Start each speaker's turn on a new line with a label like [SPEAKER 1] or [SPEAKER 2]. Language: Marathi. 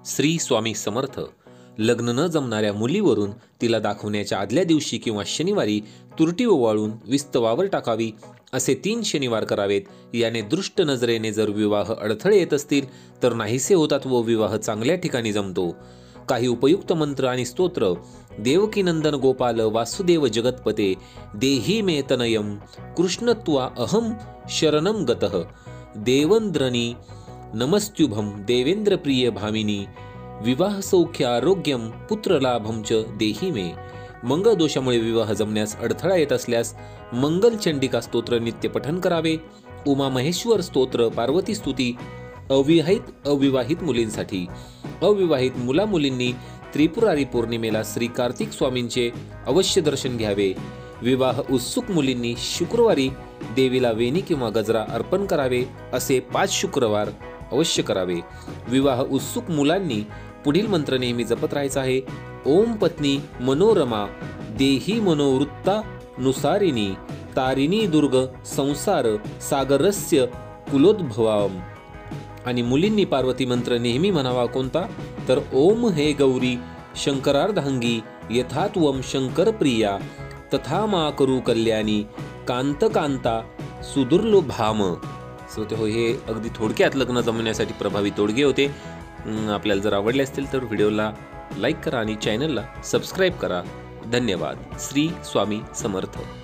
[SPEAKER 1] श्री स्वामी समर्थ. लग्न न जमणाऱ्या मुलीवरून तिला दाखवण्याच्या आदल्या दिवशी किंवा शनिवारी तुरटी ओवाळून विस्तवावर टाकावी असे 3 शनिवार करावेत. याने दृष्ट नजरेने जर विवाह अडथळे येत असतील तर नाहीसे होतात व विवाह चांगल्या ठिकाणी जमतो. काही उपयुक्त मंत्र आणि स्तोत्र. देवकीनंदन गोपाल वासुदेव जगतपते देही मे तनयम कृष्णत्वा अहम शरणम गतः देवंद्रनी नमस्त्युभम देवेंद्र प्रिय भामिनी विवाह सौख्य आरोग्यम पुत्रलाभम च देही मे. मंगळ दोषामुळे विवाह जमण्यास अडथळा येत असल्यास मंगल चंडिका स्तोत्र नित्य पठन करावे. उमा महेश्वर स्तोत्र, पार्वती स्तुती. अविवाहित मुलींसाठी. अविवाहित मुला मुलींनी त्रिपुरारी पौर्णिमेला श्री कार्तिक स्वामींचे अवश्य दर्शन घ्यावे. विवाह उत्सुक मुलींनी शुक्रवारी देवीला वेणी किंवा गजरा अर्पण करावे. असे 5 शुक्रवार अवश्य करावे. विवाह उत्सुक मुलांनी पुढील मंत्र नेहमी जपत राहायचा आहे. ओम पत्नी मनोरमा देही मनोवृत्ता नुसारिणी तारिणी दुर्ग संसार सागरस्य कुलोद्भवाम. आणि मुलींनी पार्वती मंत्र नेहमी म्हणावा कोणता तर ओम हे गौरी शंकरार्धांगी यथात्वम शंकर प्रिया तथा मा करू कल्याणी कांत कांता सुदुर्लभाम. श्रोते हो, हे अगदी थोडक्यात लग्न जमवण्यासाठी प्रभावी तोडगे होते. आपल्याला जर आवडले असतील तर व्हिडिओला लाईक करा आणि चॅनलला सबस्क्राईब करा. धन्यवाद. श्री स्वामी समर्थ.